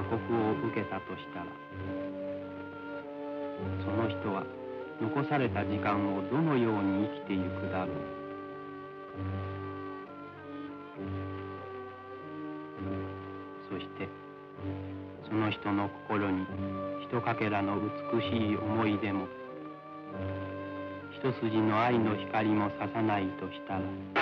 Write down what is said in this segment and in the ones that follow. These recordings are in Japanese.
告を受けたとしたら、その人は残された時間をどのように生きてゆくだろう。そしてその人の心に一かけらの美しい思い出も一筋の愛の光も差さないとしたら、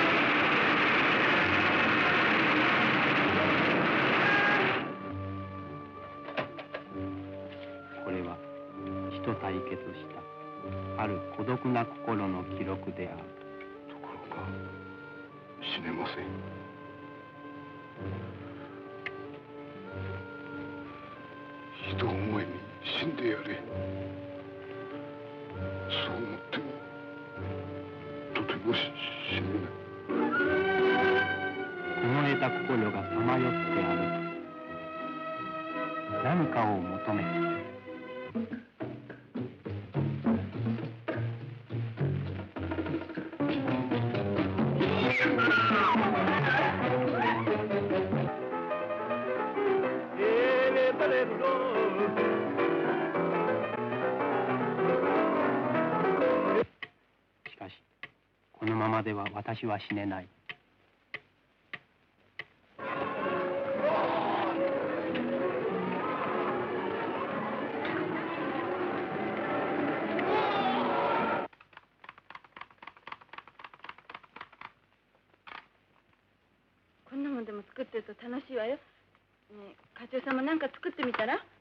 これは死と対決したある孤独な心の記録である。 ところが死ねません。人を思いに死んでやれ、そう思ってもとても死ねない。 凍えた心がさまよって歩く、何かを求めて。しかしこのままでは私は死ねない。 こんなもんでも作ってると楽しいわよ。ねえ課長さんも何か作ってみたら？